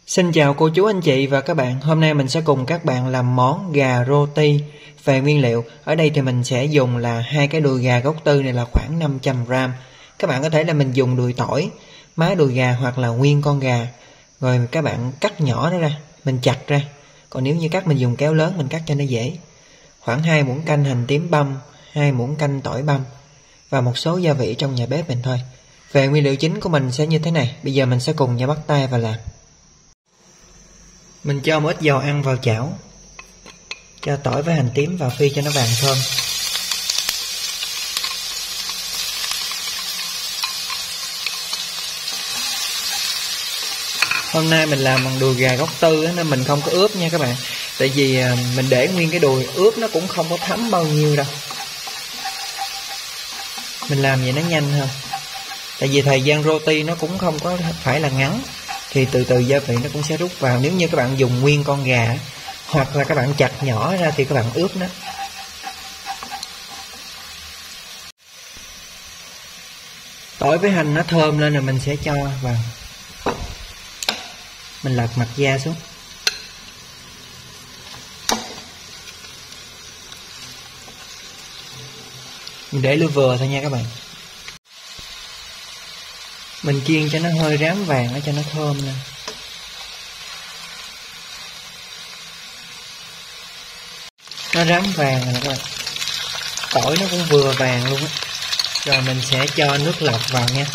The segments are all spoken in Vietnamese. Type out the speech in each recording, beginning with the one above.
Xin chào cô chú anh chị và các bạn. Hôm nay mình sẽ cùng các bạn làm món gà roti. Về nguyên liệu, ở đây thì mình sẽ dùng là 2 cái đùi gà gốc tư này là khoảng 500g. Các bạn có thể là mình dùng đùi tỏi, má đùi gà hoặc là nguyên con gà. Rồi các bạn cắt nhỏ nó ra, mình chặt ra. Còn nếu như cắt mình dùng kéo lớn mình cắt cho nó dễ. Khoảng 2 muỗng canh hành tím băm, 2 muỗng canh tỏi băm và một số gia vị trong nhà bếp mình thôi. Về nguyên liệu chính của mình sẽ như thế này. Bây giờ mình sẽ cùng nhau bắt tay và làm. Mình cho một ít dầu ăn vào chảo, cho tỏi với hành tím vào phi cho nó vàng thơm. Hôm nay mình làm bằng đùi gà gốc tư nên mình không có ướp nha các bạn. Tại vì mình để nguyên cái đùi, ướp nó cũng không có thấm bao nhiêu đâu. Mình làm vậy nó nhanh hơn. Tại vì thời gian roti nó cũng không có phải là ngắn, thì từ từ gia vị nó cũng sẽ rút vào. Nếu như các bạn dùng nguyên con gà hoặc là các bạn chặt nhỏ ra thì các bạn ướp nó. Tỏi với hành nó thơm lên rồi mình sẽ cho vào. Mình lật mặt da xuống. Mình để lửa vừa thôi nha các bạn. Mình chiên cho nó hơi rám vàng để cho nó thơm nè. Nó rám vàng rồi nè các bạn. Tỏi nó cũng vừa vàng luôn á. Rồi mình sẽ cho nước lọc vào nha.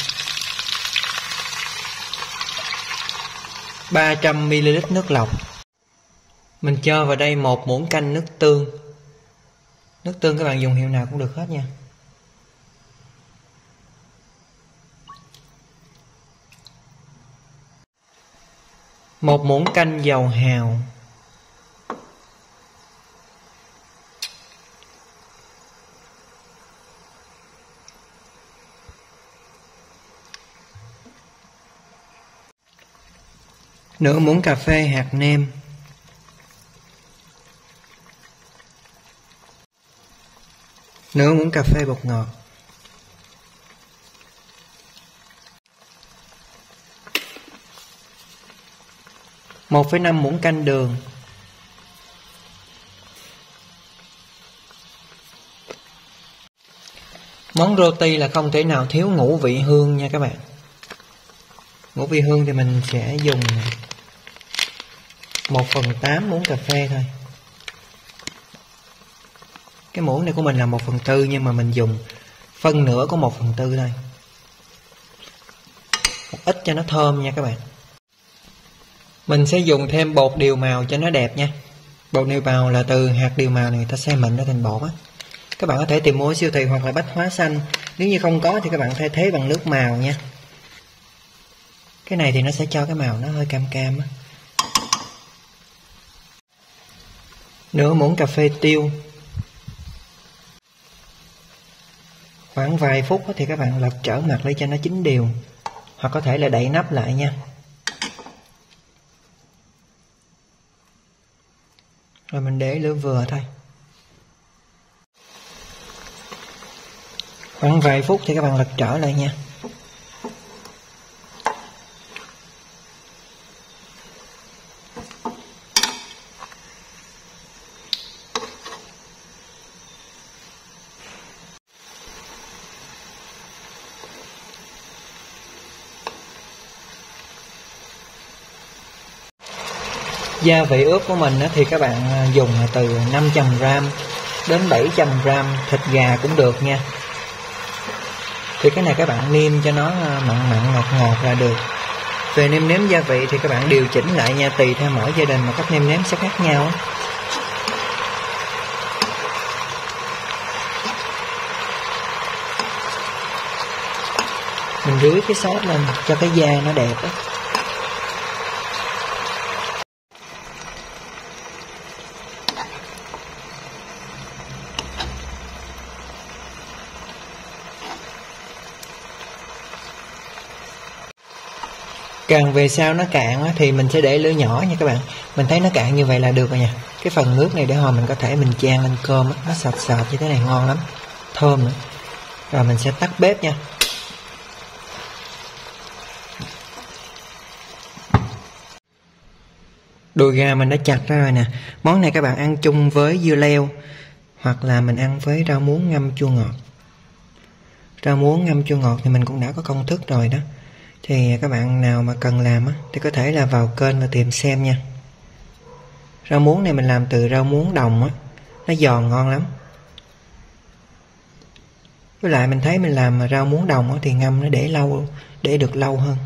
300ml nước lọc. Mình cho vào đây 1 muỗng canh nước tương. Nước tương các bạn dùng hiệu nào cũng được hết nha. Một muỗng canh dầu hào. Nửa muỗng cà phê hạt nêm. Nửa muỗng cà phê bột ngọt. Một phẩy 5 muỗng canh đường. Món roti là không thể nào thiếu ngũ vị hương nha các bạn. Ngũ vị hương thì mình sẽ dùng 1/8 muỗng cà phê thôi. Cái muỗng này của mình là 1/4 nhưng mà mình dùng phân nửa của 1/4 thôi. Một ít cho nó thơm nha các bạn. Mình sẽ dùng thêm bột điều màu cho nó đẹp nha. Bột điều màu là từ hạt điều màu này người ta xay mịn nó thành bột á. Các bạn có thể tìm mua ở siêu thị hoặc là bách hóa xanh. Nếu như không có thì các bạn thay thế bằng nước màu nha. Cái này thì nó sẽ cho cái màu nó hơi cam cam á. Nửa muỗng cà phê tiêu. Khoảng vài phút thì các bạn lật trở mặt để cho nó chín đều. Hoặc có thể là đậy nắp lại nha. Rồi mình để lửa vừa thôi. Khoảng vài phút thì các bạn lật trở lại nha. Gia vị ướp của mình thì các bạn dùng từ 500g đến 700g thịt gà cũng được nha. Thì cái này các bạn nêm cho nó mặn mặn ngọt ngọt là được. Về nêm nếm gia vị thì các bạn điều chỉnh lại nha, tùy theo mỗi gia đình mà cách nêm nếm sẽ khác nhau. Mình rưới cái sốt lên cho cái da nó đẹp á. Càng về sau nó cạn thì mình sẽ để lửa nhỏ nha các bạn. Mình thấy nó cạn như vậy là được rồi nha. Cái phần nước này để hồi mình có thể mình chan lên cơm nó sệt sệt như thế này ngon lắm, thơm nữa. Rồi mình sẽ tắt bếp nha. Đùi gà mình đã chặt ra rồi nè. Món này các bạn ăn chung với dưa leo, hoặc là mình ăn với rau muống ngâm chua ngọt. Rau muống ngâm chua ngọt thì mình cũng đã có công thức rồi đó. Thì các bạn nào mà cần làm á, thì có thể là vào kênh và tìm xem nha. Rau muống này mình làm từ rau muống đồng á, nó giòn ngon lắm. Với lại mình thấy mình làm rau muống đồng á, thì ngâm nó để được lâu hơn.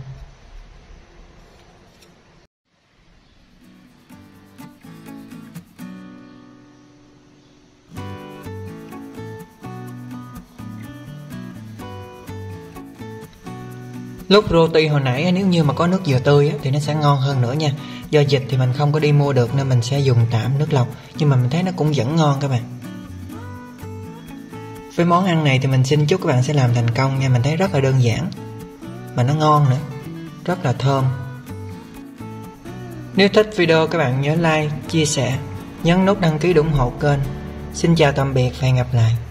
Lúc roti hồi nãy nếu như mà có nước dừa tươi á, thì nó sẽ ngon hơn nữa nha. Do dịch thì mình không có đi mua được nên mình sẽ dùng tạm nước lọc, nhưng mà mình thấy nó cũng vẫn ngon các bạn. Với món ăn này thì mình xin chúc các bạn sẽ làm thành công nha. Mình thấy rất là đơn giản mà nó ngon nữa, rất là thơm. Nếu thích video các bạn nhớ like, chia sẻ, nhấn nút đăng ký để ủng hộ kênh. Xin chào tạm biệt và hẹn gặp lại.